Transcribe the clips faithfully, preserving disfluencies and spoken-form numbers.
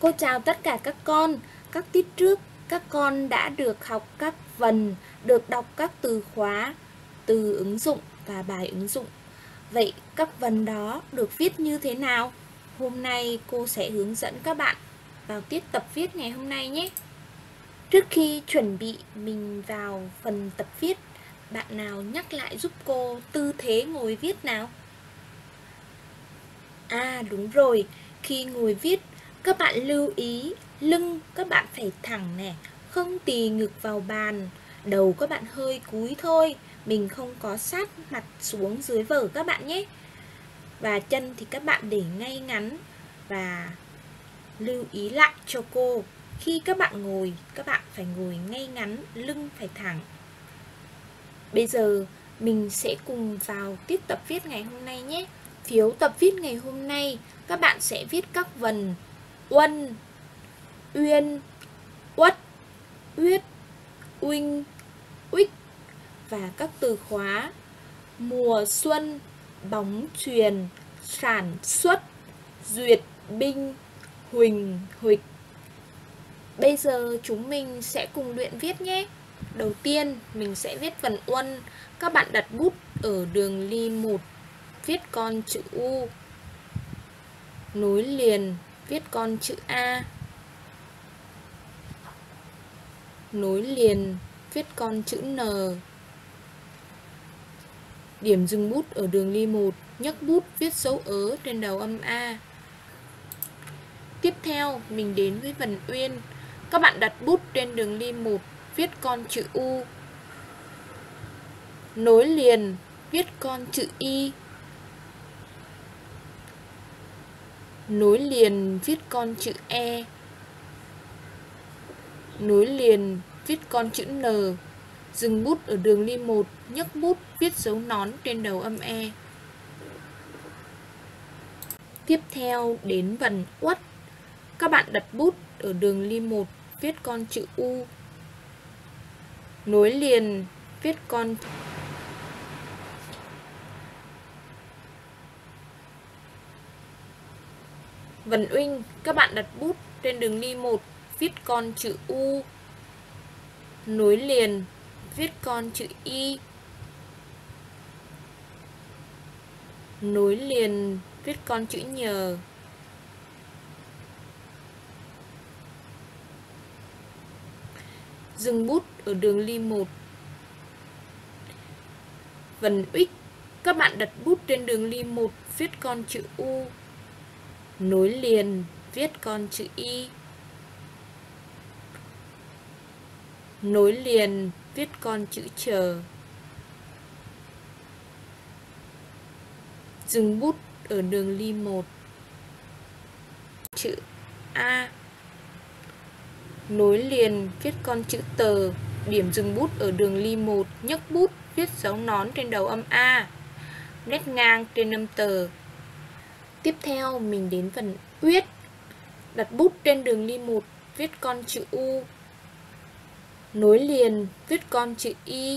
Cô chào tất cả các con. Các tiết trước, các con đã được học các vần, được đọc các từ khóa, từ ứng dụng và bài ứng dụng. Vậy các vần đó được viết như thế nào? Hôm nay cô sẽ hướng dẫn các bạn vào tiết tập viết ngày hôm nay nhé. Trước khi chuẩn bị mình vào phần tập viết, bạn nào nhắc lại giúp cô tư thế ngồi viết nào? À đúng rồi, khi ngồi viết, các bạn lưu ý lưng các bạn phải thẳng nè, không tì ngực vào bàn, đầu các bạn hơi cúi thôi, mình không có sát mặt xuống dưới vở các bạn nhé. Và chân thì các bạn để ngay ngắn và lưu ý lại cho cô, khi các bạn ngồi, các bạn phải ngồi ngay ngắn, lưng phải thẳng. Bây giờ mình sẽ cùng vào tiết tập viết ngày hôm nay nhé. Phiếu tập viết ngày hôm nay, các bạn sẽ viết các vần uân, uyên, uất, uyết, uinh, uích và các từ khóa mùa xuân, bóng chuyền, sản xuất, duyệt binh, huỳnh huỵch. Bây giờ chúng mình sẽ cùng luyện viết nhé. Đầu tiên mình sẽ viết vần uân. Các bạn đặt bút ở đường ly một, viết con chữ U, nối liền viết con chữ A, nối liền viết con chữ N. Điểm dừng bút ở đường ly một, nhấc bút viết dấu ớ trên đầu âm A. Tiếp theo mình đến với vần uyên. Các bạn đặt bút trên đường ly một, viết con chữ U, nối liền viết con chữ Y, nối liền viết con chữ E, nối liền viết con chữ N. Dừng bút ở đường ly một, nhấc bút viết dấu nón trên đầu âm E. Tiếp theo đến vần uất. Các bạn đặt bút ở đường ly một, viết con chữ U, nối liền viết con vần uinh. Các bạn đặt bút trên đường ly một, viết con chữ U, nối liền viết con chữ Y, nối liền viết con chữ Nhờ. Dừng bút ở đường ly một. Vần uých. Các bạn đặt bút trên đường ly một, viết con chữ U, nối liền viết con chữ Y, nối liền viết con chữ Chờ. Dừng bút ở đường ly một. Chữ A, nối liền viết con chữ Tờ. Điểm dừng bút ở đường ly một, nhấc bút viết dấu nón trên đầu âm A, nét ngang trên âm Tờ. Tiếp theo mình đến phần uyết. Đặt bút trên đường ly một, viết con chữ U, nối liền viết con chữ Y,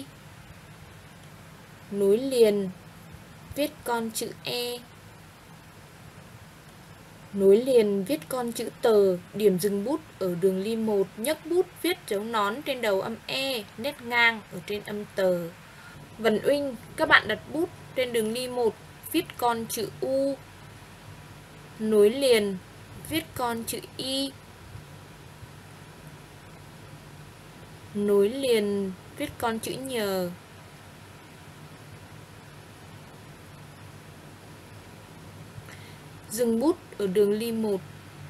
nối liền viết con chữ E, nối liền viết con chữ Tờ. Điểm dừng bút ở đường ly một, nhấc bút viết dấu nón trên đầu âm E, nét ngang ở trên âm Tờ. Vần uinh. Các bạn đặt bút trên đường ly một, viết con chữ U, nối liền viết con chữ Y, nối liền viết con chữ Nhờ. Dừng bút ở đường ly một.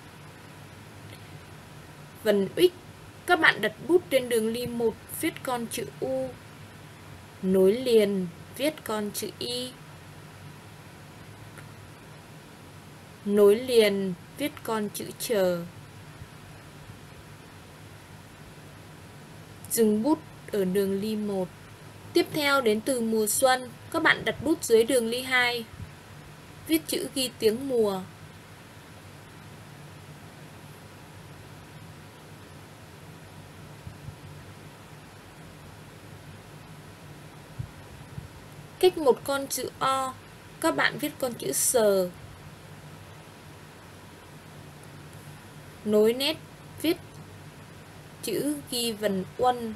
Vần uých. Các bạn đặt bút trên đường ly một, viết con chữ U, nối liền viết con chữ Y, nối liền viết con chữ Chờ. Dừng bút ở đường ly một. Tiếp theo đến từ mùa xuân. Các bạn đặt bút dưới đường ly hai, viết chữ ghi tiếng mùa. Cách một con chữ O, các bạn viết con chữ Sờ. nối nét viết chữ ghi vần uân.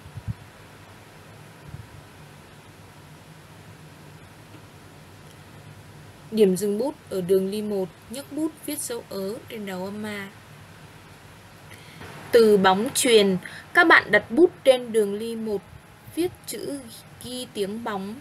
Điểm dừng bút ở đường ly một, nhấc bút viết dấu ớ trên đầu âm A. Từ bóng chuyền, các bạn đặt bút trên đường ly một, viết chữ ghi tiếng bóng.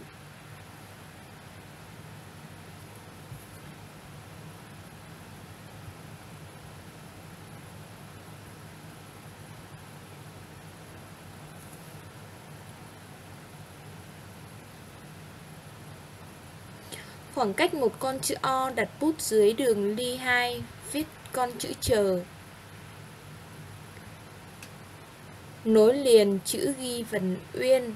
Khoảng cách một con chữ O, đặt bút dưới đường ly hai, viết con chữ chờ. Nối liền chữ ghi vần uyên.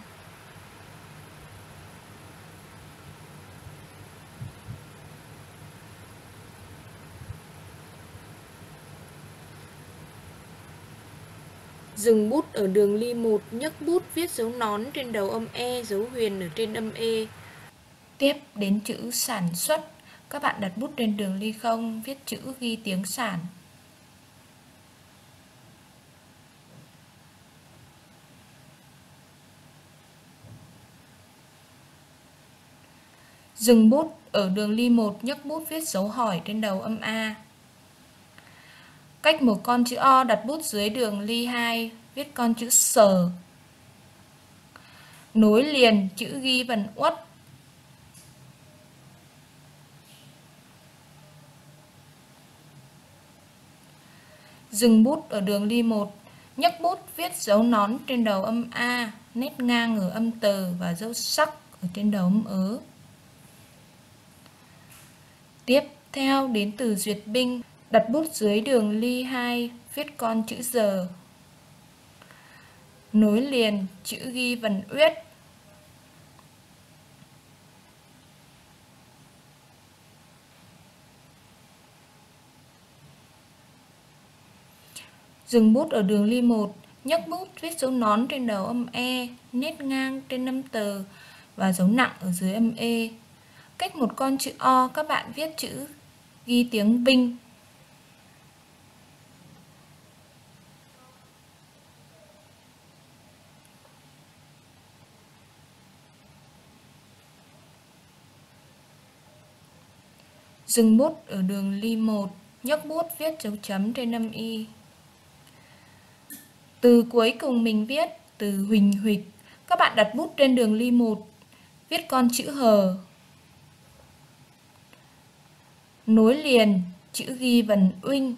Dừng bút ở đường ly một, nhấc bút viết dấu nón trên đầu âm E, dấu huyền ở trên âm E. Tiếp đến chữ sản xuất, các bạn đặt bút trên đường ly không, viết chữ ghi tiếng sản. Dừng bút ở đường ly một, nhấc bút viết dấu hỏi trên đầu âm A. Cách một con chữ O, đặt bút dưới đường ly hai, viết con chữ sờ. Nối liền chữ ghi vần uất. Dừng bút ở đường ly một, nhấc bút viết dấu nón trên đầu âm A, nét ngang ở âm tờ và dấu sắc ở trên đầu âm ớ. Tiếp theo đến từ duyệt binh, đặt bút dưới đường ly hai, viết con chữ giờ. Nối liền chữ ghi vần uyết. Dừng bút ở đường ly một, nhấc bút viết dấu nón trên đầu âm E, nét ngang trên âm tờ và dấu nặng ở dưới âm E. Cách một con chữ O, các bạn viết chữ ghi tiếng binh. Dừng bút ở đường ly một, nhấc bút viết dấu chấm trên âm Y. Từ cuối cùng mình viết từ huỳnh huỵch, các bạn đặt bút trên đường ly một, viết con chữ hờ. Nối liền chữ ghi vần uinh.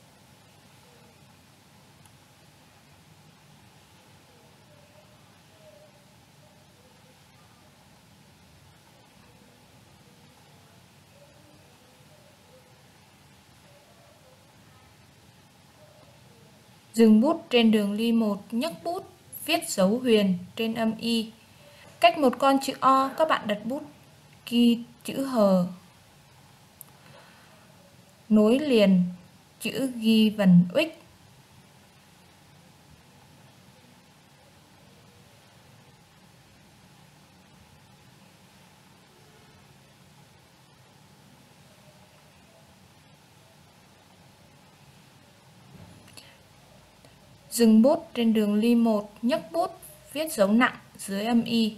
Dừng bút trên đường ly một, nhấc bút viết dấu huyền trên âm Y. Cách một con chữ O, các bạn đặt bút ghi chữ hờ. Nối liền chữ ghi vần uích. Dừng bút trên đường ly một, nhấc bút viết dấu nặng dưới âm Y.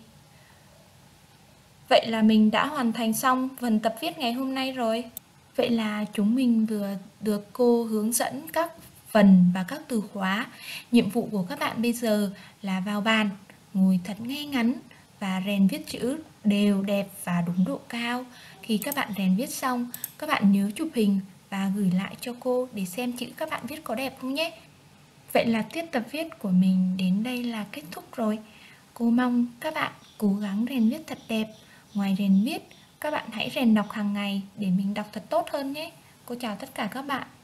Vậy là mình đã hoàn thành xong phần tập viết ngày hôm nay rồi. Vậy là chúng mình vừa được cô hướng dẫn các phần và các từ khóa. Nhiệm vụ của các bạn bây giờ là vào bàn, ngồi thật ngay ngắn và rèn viết chữ đều đẹp và đúng độ cao. Khi các bạn rèn viết xong, các bạn nhớ chụp hình và gửi lại cho cô để xem chữ các bạn viết có đẹp không nhé. Vậy là tiết tập viết của mình đến đây là kết thúc rồi. Cô mong các bạn cố gắng rèn viết thật đẹp. Ngoài rèn viết, các bạn hãy rèn đọc hàng ngày để mình đọc thật tốt hơn nhé. Cô chào tất cả các bạn.